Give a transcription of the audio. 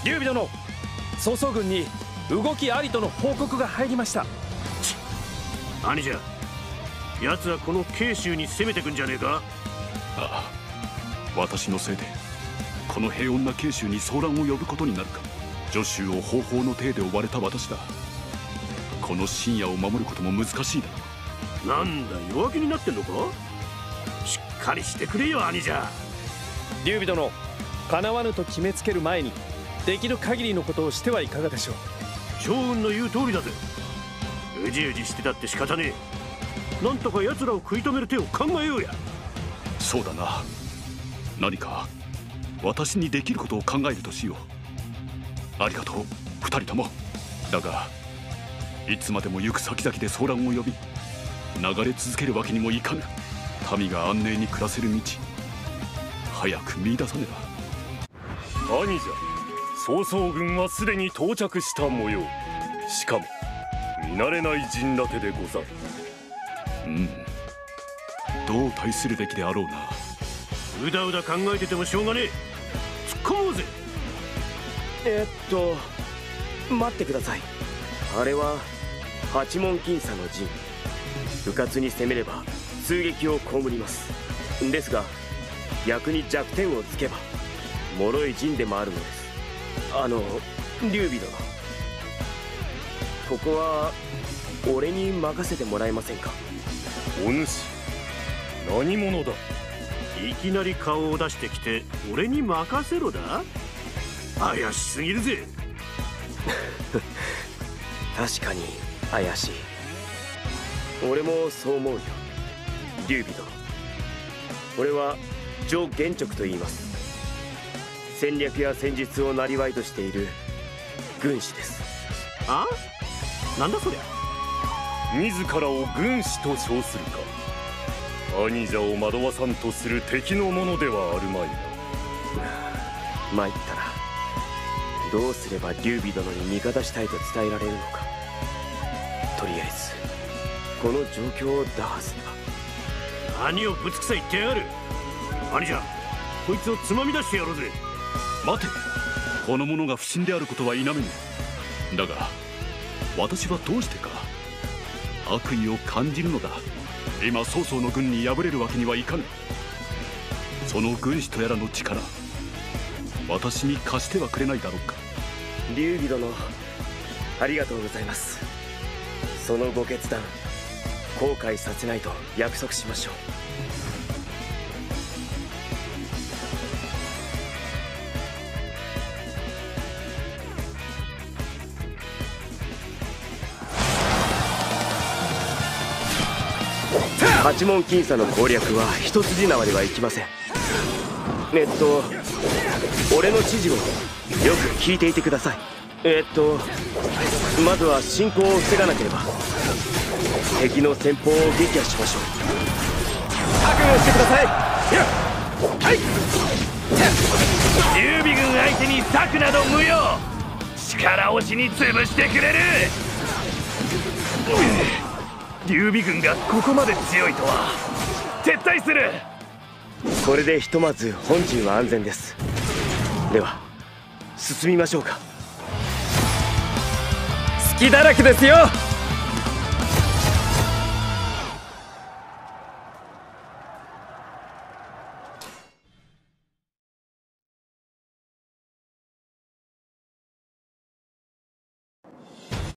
劉備殿、曹操軍に動きありとの報告が入りました。 何じゃ、奴はこの慶州に攻めてくんじゃねえか。 ああ、私のせいでこの平穏な慶州に騒乱を呼ぶことになるか。徐州を方法の体で追われた私だ。この深夜を守ることも難しいだろう。 なんだ、弱気になってんのか。しっかりしてくれよ兄者。 劉備殿、叶わぬと決めつける前にできる限りのことをしてはいかがでしょう。 将軍の言う通りだぜ。うじうじしてたって仕方ねえ。なんとか奴らを食い止める手を考えようや。 そうだな。何か私にできることを考えるとしよう。ありがとう二人とも。だがいつまでも行く先々で騒乱を呼び流れ続けるわけにもいかぬ。民が安寧に暮らせる道、早く見出さねば。 兄者、曹操軍はすでに到着した模様。しかも見慣れない陣立てでござる。 どう対するべきであろうな。 うだうだ考えててもしょうがねえ。突っ込もうぜ。 待ってください。あれは八門僅差の陣。迂闊に攻めれば痛撃を被ります。ですが逆に弱点をつけば脆い陣でもあるのです。劉備殿、ここは俺に任せてもらえませんか。 お主、何者だ。 いきなり顔を出してきて俺に任せろだ。怪しすぎるぜ。 確かに怪しい。俺もそう思うよ、劉備殿。俺は徐玄直と言います。戦略や戦術を生業としている軍師です。 あ？なんだそりゃ。 自らを軍師と称するか。兄者を惑わさんとする敵のものではあるまいな。 参ったな。どうすれば劉備殿に味方したいと伝えられるのか。とりあえずこの状況を打破すれば。 何をぶつくさ言ってやがる。兄者、こいつをつまみ出してやろうぜ。 待て、この者が不審であることは否めぬ。だが私はどうしてか悪意を感じるのだ。今曹操の軍に敗れるわけにはいかぬ。その軍師とやらの力、私に貸してはくれないだろうか。 劉備殿、ありがとうございます。そのご決断後悔させないと約束しましょう。八門僅差の攻略は一筋縄ではいきません。俺の指示をよく聞いていてください。まずは進行を防がなければ。敵の先方を撃破しましょう。覚悟してください。はい。 劉備軍相手に策など無用。力押しに潰してくれる。劉備軍がここまで強いとは。撤退する。 これでひとまず本陣は安全です。では進みましょうか。 隙だらけですよ。